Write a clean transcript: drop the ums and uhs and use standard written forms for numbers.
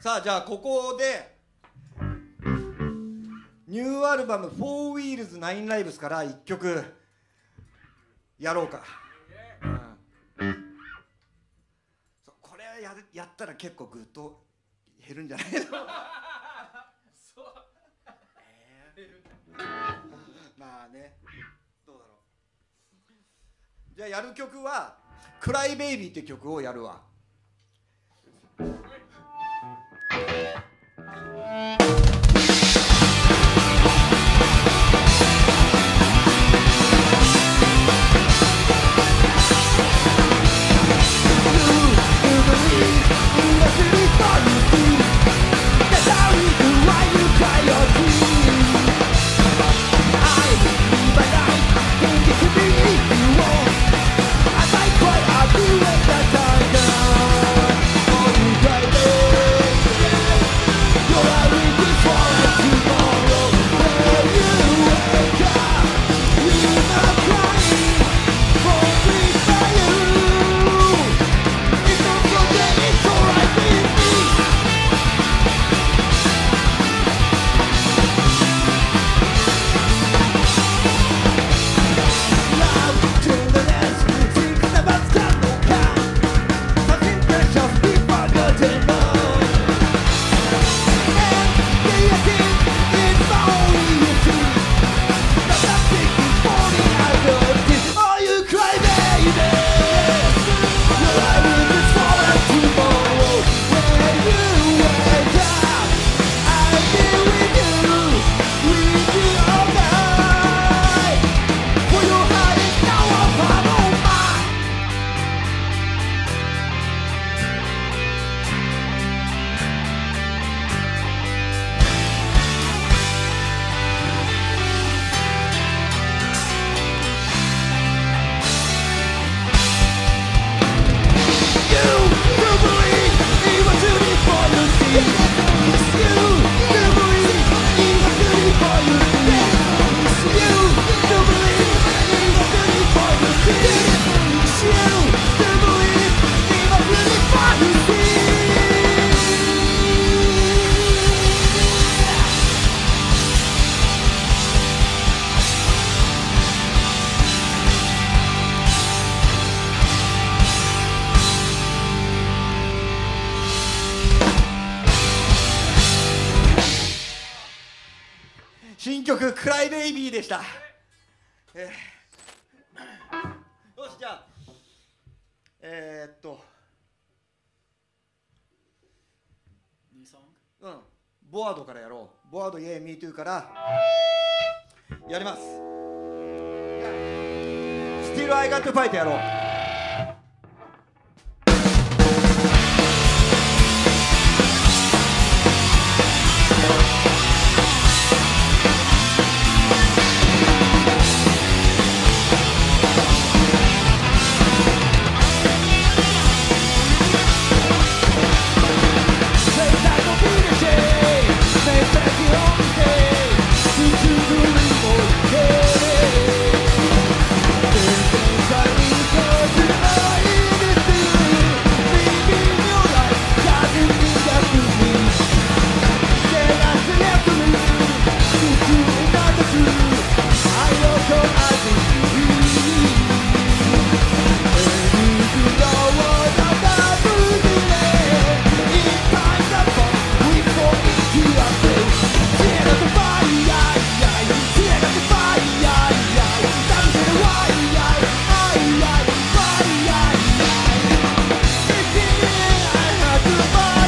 さあじゃあここでニューアルバム「4Wheels 9 Lives」から1曲やろうか。そうこれやったら結構グッと減るんじゃないのまあね、どうだろう。じゃあやる曲は「クライベイビー」って曲をやるわ。新曲「クライベイビー」でした。よしじゃあボワードからやろう。ボワードイエーミートゥーからやります。スティールアイガットファイトやろう。Goodbye.